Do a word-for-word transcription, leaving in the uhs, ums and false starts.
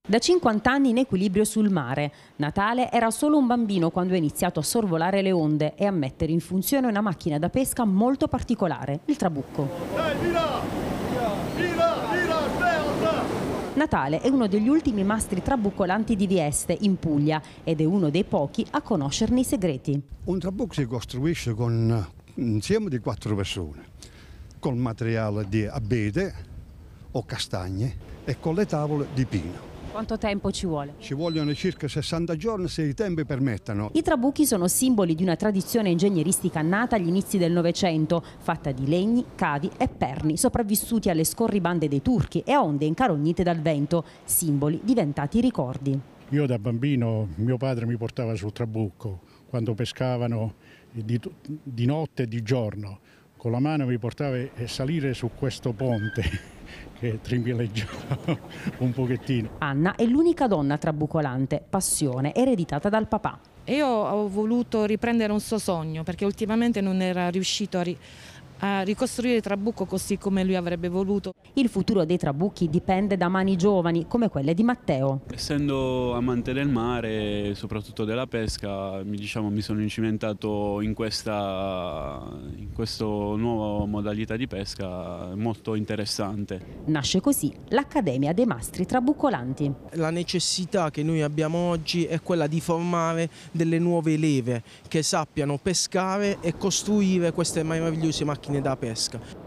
Da cinquanta anni in equilibrio sul mare, Natale era solo un bambino quando ha iniziato a sorvolare le onde e a mettere in funzione una macchina da pesca molto particolare, il trabucco. Dai, vira! Vira, vira, aspetta! Natale è uno degli ultimi mastri trabuccolanti di Vieste, in Puglia, ed è uno dei pochi a conoscerne i segreti. Un trabucco si costruisce con un insieme di quattro persone, col materiale di abete o castagne e con le tavole di pino. Quanto tempo ci vuole? Ci vogliono circa sessanta giorni se i tempi permettono. I trabucchi sono simboli di una tradizione ingegneristica nata agli inizi del Novecento, fatta di legni, cavi e perni, sopravvissuti alle scorribande dei turchi e a onde incarognite dal vento, simboli diventati ricordi. Io da bambino mio padre mi portava sul trabucco, quando pescavano di, di notte e di giorno. Con la mano mi portava a salire su questo ponte che trimileggiava un pochettino. Anna è l'unica donna trabuccolante, passione ereditata dal papà. Io ho voluto riprendere un suo sogno perché ultimamente non era riuscito a, ri a ricostruire il trabucco così come lui avrebbe voluto. Il futuro dei trabucchi dipende da mani giovani come quelle di Matteo. Essendo amante del mare, soprattutto della pesca, mi, diciamo, mi sono incimentato in questa in questo nuova modalità di pesca molto interessante. Nasce così l'Accademia dei Mastri Trabuccolanti. La necessità che noi abbiamo oggi è quella di formare delle nuove leve che sappiano pescare e costruire queste meravigliose macchine da pesca.